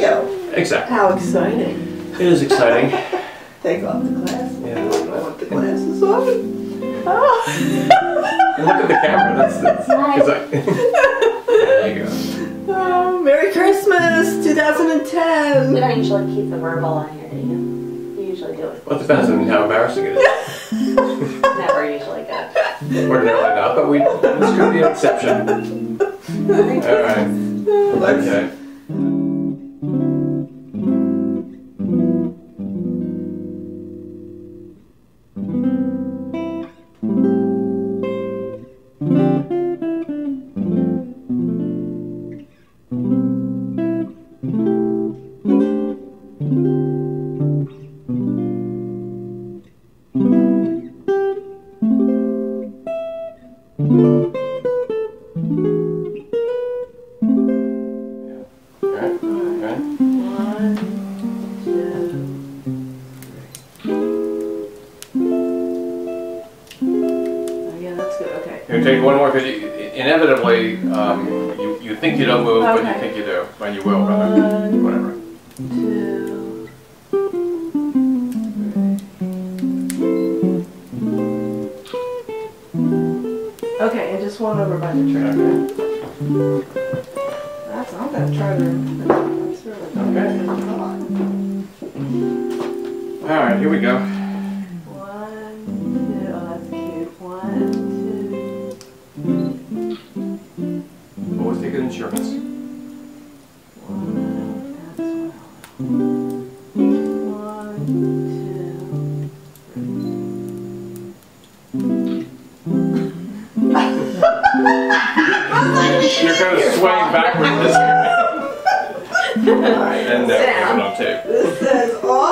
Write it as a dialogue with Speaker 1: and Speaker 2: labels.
Speaker 1: video.
Speaker 2: Exactly.
Speaker 1: How exciting.
Speaker 2: It is exciting.
Speaker 1: Take off the glasses.
Speaker 2: Yeah.
Speaker 1: I want the glasses on. Oh.
Speaker 2: Look at the camera. That's because there you go.
Speaker 1: Oh, Merry Christmas, 2010.
Speaker 3: We don't usually keep the verbal on here, do you? You usually do it.
Speaker 2: Well, it depends on how embarrassing it is.
Speaker 3: Never usually good.
Speaker 2: Ordinarily not, but this could be an exception. Alright. Okay. You take one more because inevitably you think you don't move, but you think you do, and you will, rather. Whatever.
Speaker 1: 2, 3. Okay, and just one over by the tree.
Speaker 2: Okay.
Speaker 1: I'm gonna try to. That's really
Speaker 2: Okay. All right, here we go.
Speaker 1: 1, 2. Oh, that's cute. 1, 2.
Speaker 2: Always take insurance.
Speaker 1: 1, as well. 1, 2, 3.
Speaker 2: You're kind of swaying backwards this year. And there, we have it on tape.
Speaker 1: This says all